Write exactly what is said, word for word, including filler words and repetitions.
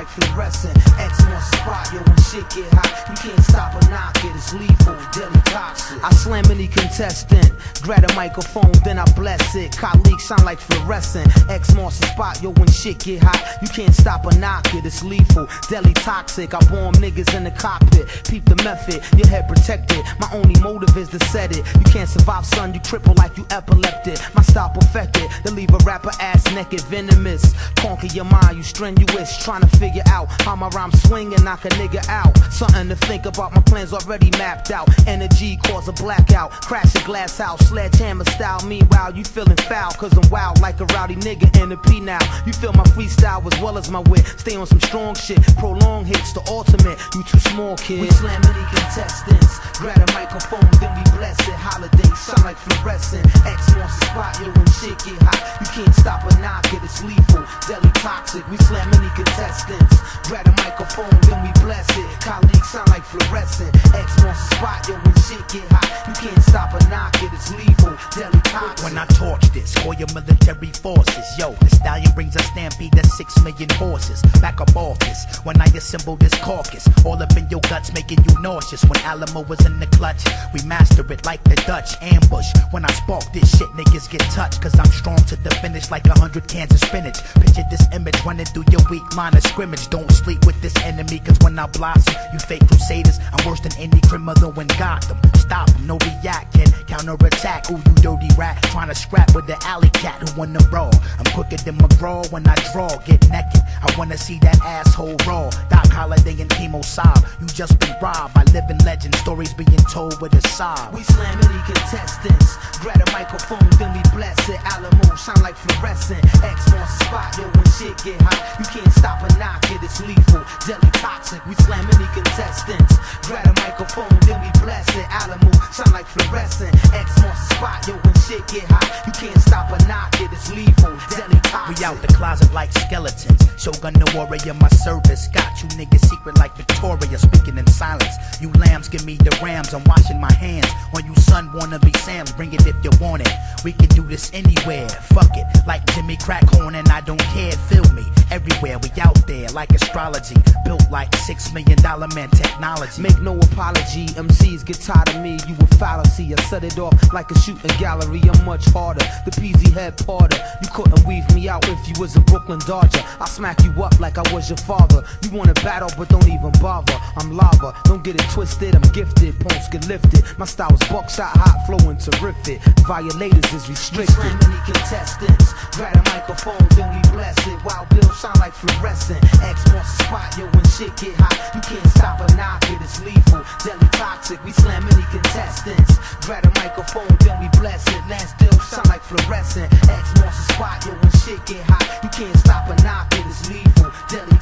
like fluorescent. X wants a spot, yo, when shit get hot, you can't stop or knock it, it's lethal, deadly toxic. I slam any contestant, grab a microphone, then I bless it. Colleagues sound like fluorescent. X wants a spot, yo, when shit get hot, you can't stop or knock it, it's lethal, deadly toxic. I bomb niggas in the cockpit, peep the method, your head protected. My only motive is to set it. You can't survive, son, you cripple like you epileptic. My style perfected, to leave a rapper ass naked, venomous. Conquer your mind, you strenuous, trying to figure out how my rhymes swing and knock a nigga out. Something to think about, my plans already mapped out. Energy cause a blackout, crash a glass house, sledgehammer style. Meanwhile, you feeling foul, cause I'm wild like a rowdy nigga in the P now. You feel my freestyle as well as my wit. Stay on some strong shit, prolong hits, the ultimate. You too small, kid. We slam any contestants, grab a microphone, then we bless it. Holiday, sound like fluorescent. X wants a spot, yo, when shit get hot, you can't stop or knock it, it's lethal, deadly toxic. We slam any contestants, grab a microphone, then we bless it. Colleagues sound like fluorescent. X wants a spot, yo, when shit get hot, you can't stop or knock it, it's lethal, deadly toxic. When I torch this, for your military forces, yo, the stallion brings a stampede to six million horses. Back up office, when I assemble this caucus, all up in your guts making you nauseous. When Alamo was in the clutch, we master it like the Dutch. Ambush, when I spark this shit, niggas get touched, cause I'm strong to the finish like a hundred cans of spinach. Picture this image running through your weak line of scrimmage. Don't sleep with this enemy, cause when I blossom, you fake crusaders, I'm worse than any criminal in Gotham. Stop them, no react, can counter-attack. Ooh, you dirty rat, trying to scrap with the alley cat who won the brawl. I'm quicker than McGraw when I draw, get naked. I wanna see that asshole raw. Doc Holliday and Chemo sob, you just been robbed by living legends, stories being told with a sob. We slam any contestants, grab a microphone, then we bless it. Alamo sound like fluorescent. X wants a spot, yo, when shit get hot, you can't stop or knock it, it's lethal, deadly toxic. We slam any contestants, grab a microphone, then we bless it. Alamo sound like fluorescent. X wants a spot, yo, when shit get hot, you can't stop or knock it, it's lethal, deadly toxic. We out the closet like skeletons, Shogun the warrior, my service. Got you niggas secret like Victoria, speaking in silence. You lambs give me the rams, I'm washing my hands on you son wanna be Sam's, bring it if you want it. We can do this anywhere, fuck it, like Jimmy Crackhorn and I don't care, feel me. Everywhere we out there like astrology, built like six million dollar man technology. Make no apology, M Cs get tired of me, you a fallacy. I set it off like a shooting gallery, I'm much harder, the P Z head parter. You couldn't weave me out if you was a Brooklyn Dodger. I'll smack you up like I was your father. You wanna battle but don't even bother, I'm lava, don't get it twisted, I'm gifted, pumps get lifted. My style is buckshot, hot, flowing terrific. Violators is restricted. We slam any contestants, grab a microphone, then we bless it. Wild Bill sound like fluorescent. X wants a spot, yo, when shit get hot, you can't stop or knock it, it's lethal, deadly toxic. We slam any contestants, grab a microphone, then we bless it. Lance Dill sound like fluorescent. X wants a spot, yo, when shit get hot, you can't stop or knock it, it's lethal, deadly